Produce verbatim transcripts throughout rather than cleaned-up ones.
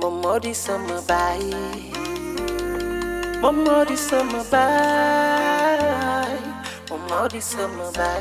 Momodi sama baay Momodi sama baay Momodi sama baay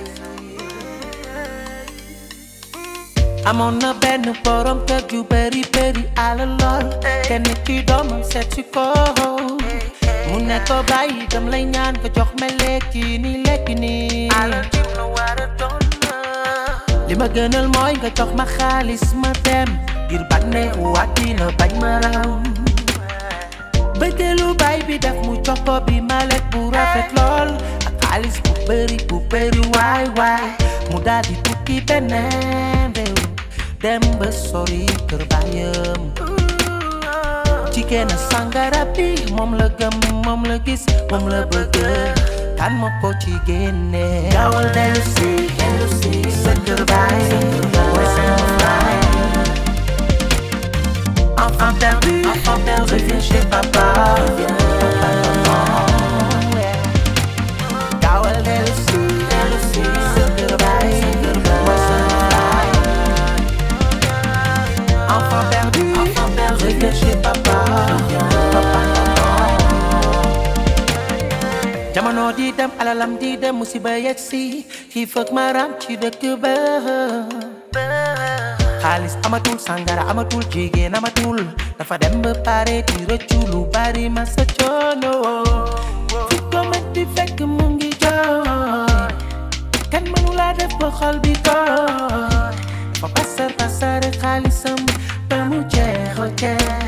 amoon na benn borom kër ju bari bari alal lool kenn ki doomam seet si ko mu ne ko bàyyi dam lay ñaan ko jox ma lekki ni lekki ni alal jiw la war a doon li ma gënal mooy nga jox ma xaalis ma dem ngir bànneexu àddina bañ ma raw bëggeelu baay bi def mu jox ko bi ma lekk bu rafet lool ak xaalis bu bëri bu bëri waay waay mu daal di tukki beneen réew dem ba sori kër baayam jigéen a sangara bi moom la gëm moom la gis moom la bëgg kan ma ko ci génne gaawal dellu si dellu si sa kër baay mooy sama baay enfant perdu enfant perdu reviens chez papa gaawal dellu si dellu si sa kër baay mooy sama baay enfant perdu enfant perdu reviens chez papa jamono di dem alalam di dem musiba yegsi xiif ak maram ci dëkk ba xaalis amatul sangara amatul jigéen amatul dafa dem ba pare di rëccu lu bari ma sa coono fi ko metti fekk mu ngi jooy kan mënu laa def ba xol bi tooy fa pasar pasare xaalisam ba mu jeex ok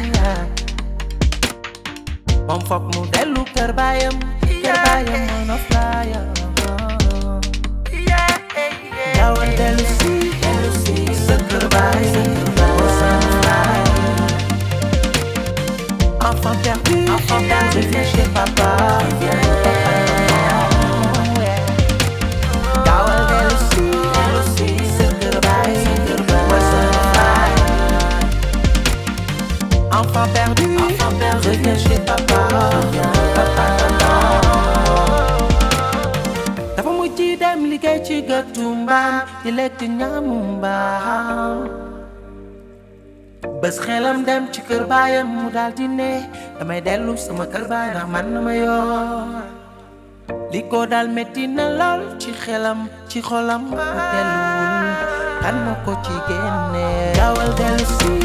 moom foog mu dellu kër baayam kër baayam mën a flyer gaawal dellu si dellu si sa kër baay moo sama baay enfant perdu enfant perdu reviens chez papa gaawal dellu si dellu si sa kër baay moo sama baay enfant perdu enfant perdu reviens chez papa dafa mujj dem liggéey ci gëttu mbaam di lekk ñaamu mbaam bés xelam dem ci kër baayam mu daal di ne damay dellu sama kër baay ndax man na ma yor li ko daal metti na lool ci xelam ci xolam mu delluwul kan ma ko ci génne gaawal dellu si